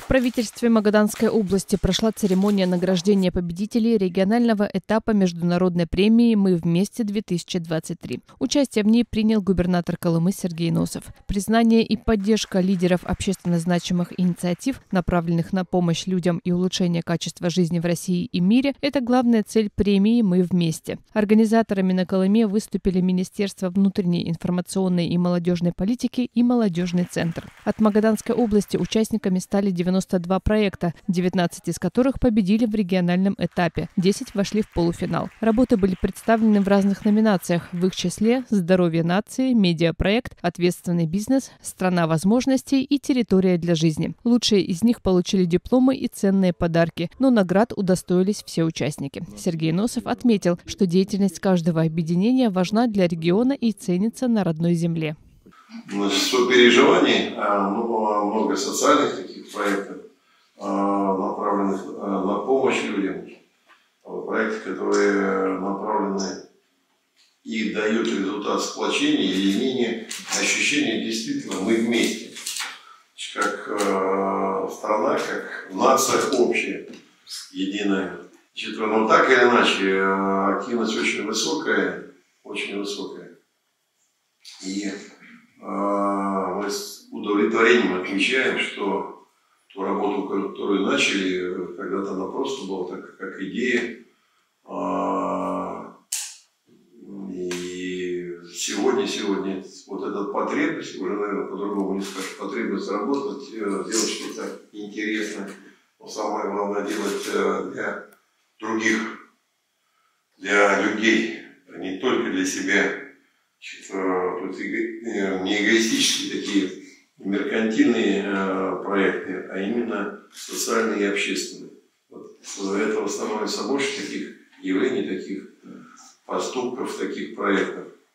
правительстве Магаданской области прошла церемония награждения победителей регионального этапа международной премии «Мы вместе-2023». Участие в ней принял губернатор Колымы Сергей Носов. Признание и поддержка лидеров общественно значимых инициатив, направленных на помощь людям и улучшение качества жизни в России и мире – это главная цель премии «Мы вместе». Организаторами на Колыме выступили Министерство внутренней информационной и молодежной политики и Молодежный центр. От Магаданской области участниками стали 92 проекта, 19 из которых победили в региональном этапе, 10 вошли в полуфинал. Работы были представлены в разных номинациях, в их числе «Здоровье нации», «Медиапроект», «Ответственный бизнес», «Страна возможностей» и «Территория для жизни». Лучшие из них получили дипломы и ценные подарки, но наград удостоились все участники. Сергей Носов отметил, что деятельность каждого объединения важна для региона и ценится на родной земле. Сопереживаний, много социальных таких проектов, направленных на помощь людям, проекты, которые направлены и дают результат сплочения и единения, ощущение действительно мы вместе, как страна, как нация общая, единая. Но так или иначе, активность очень высокая, очень высокая. И мы с удовлетворением отмечаем, что ту работу, которую начали, когда-то она просто была как идея. И сегодня вот эта потребность, уже, наверное, по-другому не скажешь, потребность работать, делать что-то интересное, но самое главное делать для других, для людей, а не только для себя. Тут не эгоистические такие меркантильные проекты, а именно социальные и общественные. Вот из-за этого становится больше таких явлений, таких поступков, таких проектов.